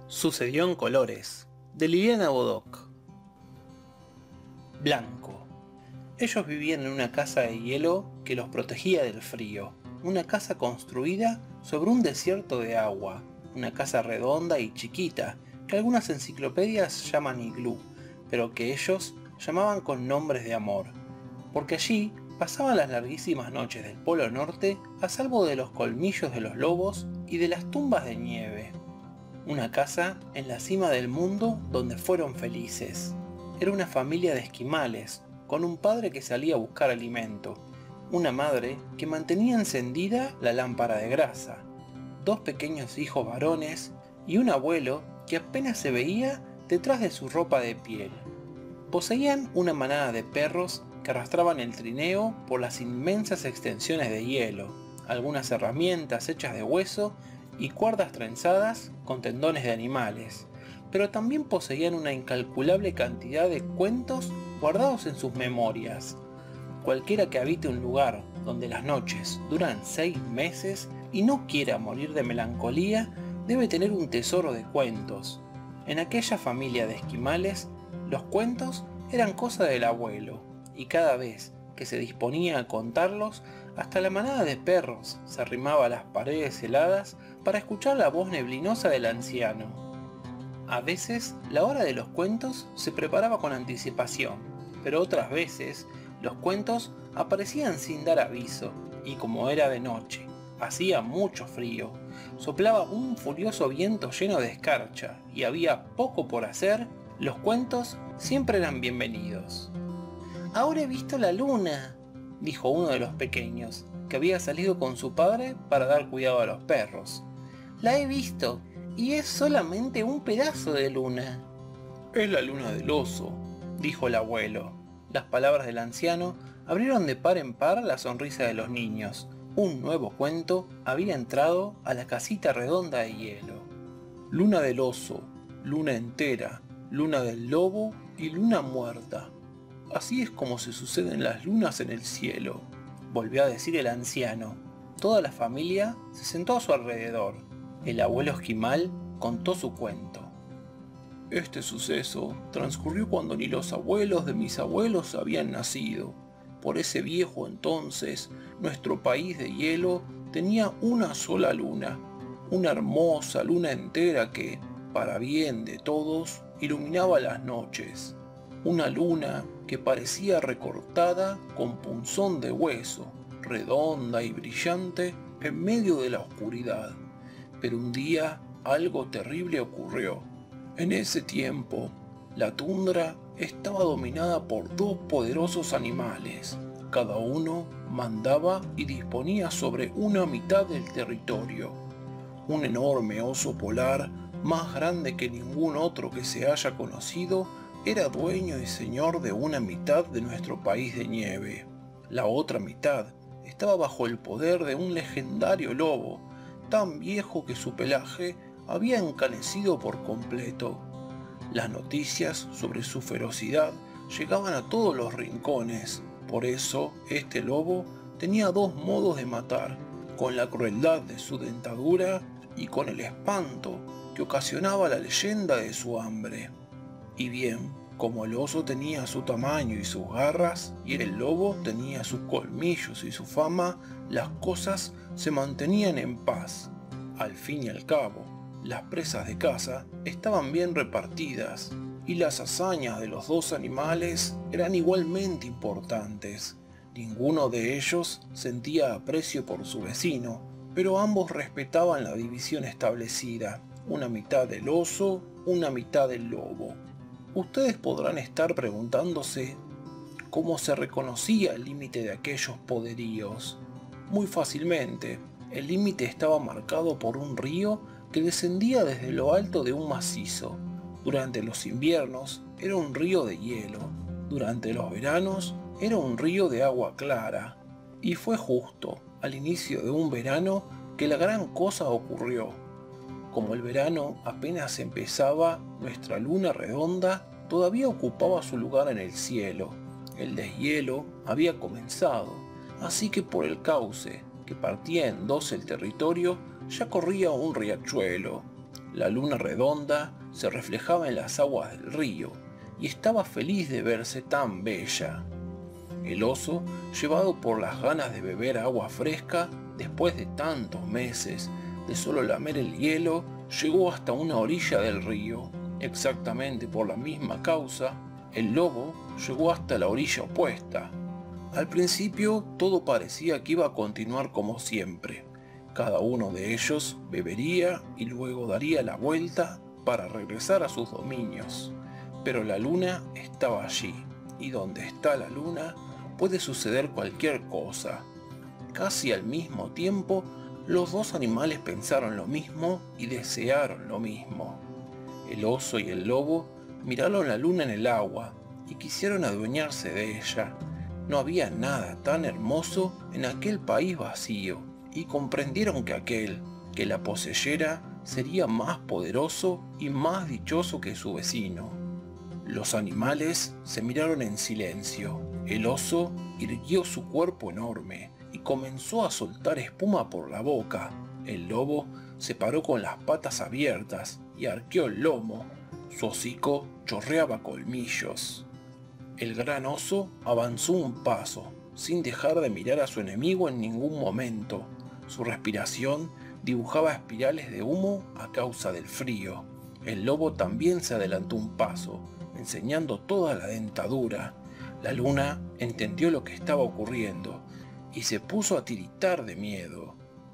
Sucedió en colores, de Liliana Bodoc. Blanco. Ellos vivían en una casa de hielo que los protegía del frío, una casa construida sobre un desierto de agua, una casa redonda y chiquita, que algunas enciclopedias llaman iglú, pero que ellos llamaban con nombres de amor, porque allí pasaban las larguísimas noches del Polo Norte a salvo de los colmillos de los lobos y de las tumbas de nieve. Una casa en la cima del mundo donde fueron felices. Era una familia de esquimales, con un padre que salía a buscar alimento, una madre que mantenía encendida la lámpara de grasa, dos pequeños hijos varones y un abuelo que apenas se veía detrás de su ropa de piel. Poseían una manada de perros que arrastraban el trineo por las inmensas extensiones de hielo, algunas herramientas hechas de hueso y cuerdas trenzadas con tendones de animales, pero también poseían una incalculable cantidad de cuentos guardados en sus memorias. Cualquiera que habite un lugar donde las noches duran 6 meses y no quiera morir de melancolía, debe tener un tesoro de cuentos. En aquella familia de esquimales, los cuentos eran cosa del abuelo, y cada vez que se disponía a contarlos, hasta la manada de perros se arrimaba a las paredes heladas para escuchar la voz neblinosa del anciano. A veces la hora de los cuentos se preparaba con anticipación, pero otras veces los cuentos aparecían sin dar aviso, y como era de noche, hacía mucho frío, soplaba un furioso viento lleno de escarcha y había poco por hacer, los cuentos siempre eran bienvenidos. «Ahora he visto la luna», dijo uno de los pequeños, que había salido con su padre para dar cuidado a los perros. «La he visto, y es solamente un pedazo de luna». «Es la luna del oso», dijo el abuelo. Las palabras del anciano abrieron de par en par la sonrisa de los niños. Un nuevo cuento había entrado a la casita redonda de hielo. Luna del oso, luna entera, luna del lobo y luna muerta. Así es como se suceden las lunas en el cielo, volvió a decir el anciano. Toda la familia se sentó a su alrededor. El abuelo esquimal contó su cuento. Este suceso transcurrió cuando ni los abuelos de mis abuelos habían nacido. Por ese viejo entonces, nuestro país de hielo tenía una sola luna, una hermosa luna entera que, para bien de todos, iluminaba las noches. Una luna que parecía recortada con punzón de hueso, redonda y brillante en medio de la oscuridad. Pero un día algo terrible ocurrió. En ese tiempo, la tundra estaba dominada por dos poderosos animales. Cada uno mandaba y disponía sobre una mitad del territorio. Un enorme oso polar, más grande que ningún otro que se haya conocido, era dueño y señor de una mitad de nuestro país de nieve. La otra mitad estaba bajo el poder de un legendario lobo, tan viejo que su pelaje había encanecido por completo. Las noticias sobre su ferocidad llegaban a todos los rincones. Por eso, este lobo tenía dos modos de matar, con la crueldad de su dentadura y con el espanto que ocasionaba la leyenda de su hambre. Y bien, como el oso tenía su tamaño y sus garras, y el lobo tenía sus colmillos y su fama, las cosas se mantenían en paz. Al fin y al cabo, las presas de caza estaban bien repartidas, y las hazañas de los dos animales eran igualmente importantes. Ninguno de ellos sentía aprecio por su vecino, pero ambos respetaban la división establecida, una mitad del oso, una mitad del lobo. Ustedes podrán estar preguntándose cómo se reconocía el límite de aquellos poderíos. Muy fácilmente, el límite estaba marcado por un río que descendía desde lo alto de un macizo. Durante los inviernos era un río de hielo, durante los veranos era un río de agua clara. Y fue justo al inicio de un verano que la gran cosa ocurrió. Como el verano apenas empezaba, nuestra luna redonda todavía ocupaba su lugar en el cielo. El deshielo había comenzado, así que por el cauce, que partía en dos el territorio, ya corría un riachuelo. La luna redonda se reflejaba en las aguas del río y estaba feliz de verse tan bella. El oso, llevado por las ganas de beber agua fresca, después de tantos meses de solo lamer el hielo, llegó hasta una orilla del río. Exactamente por la misma causa, el lobo llegó hasta la orilla opuesta. Al principio todo parecía que iba a continuar como siempre. Cada uno de ellos bebería y luego daría la vuelta para regresar a sus dominios. Pero la luna estaba allí, y donde está la luna puede suceder cualquier cosa. Casi al mismo tiempo, los dos animales pensaron lo mismo y desearon lo mismo. El oso y el lobo miraron la luna en el agua y quisieron adueñarse de ella. No había nada tan hermoso en aquel país vacío, y comprendieron que aquel que la poseyera sería más poderoso y más dichoso que su vecino. Los animales se miraron en silencio. El oso irguió su cuerpo enorme y comenzó a soltar espuma por la boca. El lobo se paró con las patas abiertas y arqueó el lomo. Su hocico chorreaba colmillos. El gran oso avanzó un paso, sin dejar de mirar a su enemigo en ningún momento. Su respiración dibujaba espirales de humo a causa del frío. El lobo también se adelantó un paso, enseñando toda la dentadura. La luna entendió lo que estaba ocurriendo y se puso a tiritar de miedo.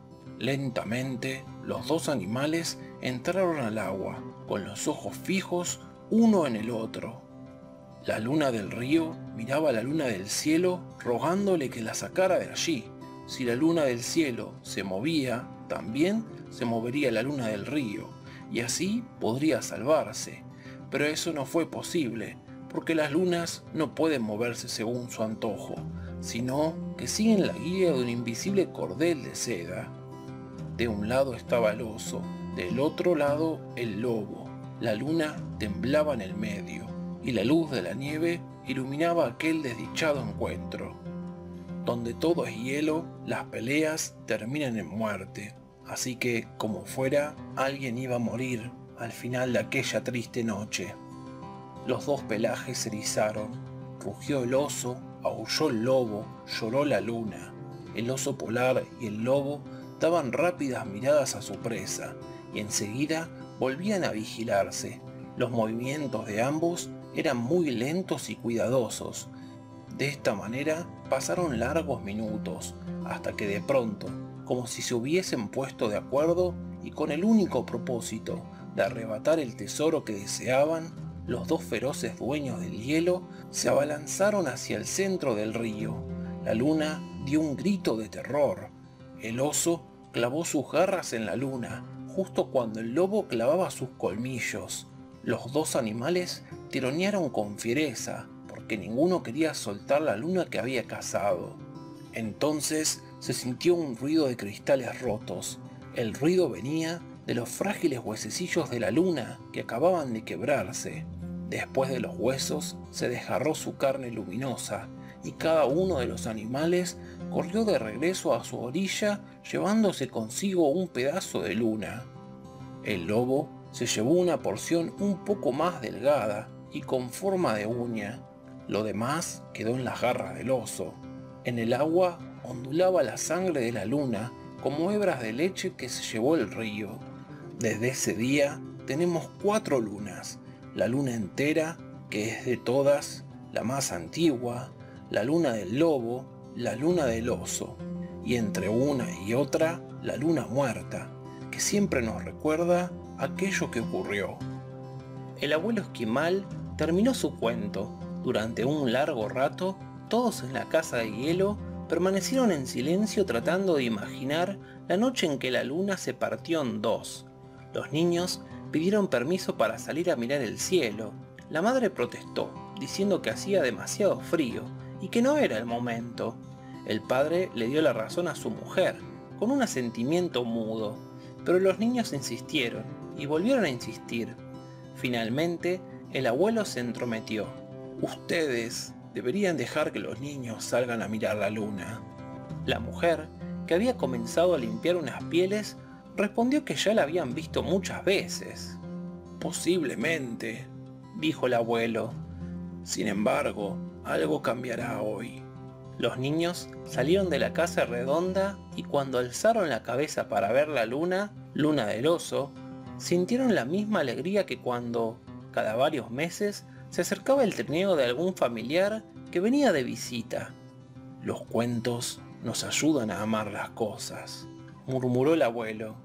Lentamente, los dos animales entraron al agua, con los ojos fijos uno en el otro. La luna del río miraba a la luna del cielo rogándole que la sacara de allí. Si la luna del cielo se movía, también se movería la luna del río, y así podría salvarse. Pero eso no fue posible, porque las lunas no pueden moverse según su antojo, sino que siguen la guía de un invisible cordel de seda. De un lado estaba el oso, del otro lado el lobo. La luna temblaba en el medio, y la luz de la nieve iluminaba aquel desdichado encuentro. Donde todo es hielo, las peleas terminan en muerte. Así que, como fuera, alguien iba a morir al final de aquella triste noche. Los dos pelajes se erizaron. Rugió el oso, aulló el lobo, lloró la luna. El oso polar y el lobo daban rápidas miradas a su presa y enseguida volvían a vigilarse. Los movimientos de ambos eran muy lentos y cuidadosos. De esta manera pasaron largos minutos, hasta que de pronto, como si se hubiesen puesto de acuerdo y con el único propósito de arrebatar el tesoro que deseaban, los dos feroces dueños del hielo se abalanzaron hacia el centro del río. La luna dio un grito de terror. El oso clavó sus garras en la luna, justo cuando el lobo clavaba sus colmillos. Los dos animales tironearon con fiereza, porque ninguno quería soltar la luna que había cazado. Entonces se sintió un ruido de cristales rotos. El ruido venía de los frágiles huesecillos de la luna que acababan de quebrarse. Después de los huesos se desgarró su carne luminosa, y cada uno de los animales corrió de regreso a su orilla llevándose consigo un pedazo de luna. El lobo se llevó una porción un poco más delgada y con forma de uña. Lo demás quedó en las garras del oso. En el agua ondulaba la sangre de la luna como hebras de leche que se llevó el río. Desde ese día tenemos 4 lunas. La luna entera, que es de todas la más antigua, la luna del lobo, la luna del oso, y entre una y otra la luna muerta, que siempre nos recuerda aquello que ocurrió. El abuelo esquimal terminó su cuento. Durante un largo rato, todos en la casa de hielo permanecieron en silencio tratando de imaginar la noche en que la luna se partió en dos. Los niños pidieron permiso para salir a mirar el cielo. La madre protestó, diciendo que hacía demasiado frío y que no era el momento. El padre le dio la razón a su mujer, con un asentimiento mudo, pero los niños insistieron y volvieron a insistir. Finalmente, el abuelo se entrometió. Ustedes deberían dejar que los niños salgan a mirar la luna. La mujer, que había comenzado a limpiar unas pieles, respondió que ya la habían visto muchas veces. Posiblemente, dijo el abuelo. Sin embargo, algo cambiará hoy. Los niños salieron de la casa redonda y cuando alzaron la cabeza para ver la luna, luna del oso, sintieron la misma alegría que cuando, cada varios meses, se acercaba el trineo de algún familiar que venía de visita. Los cuentos nos ayudan a amar las cosas, murmuró el abuelo.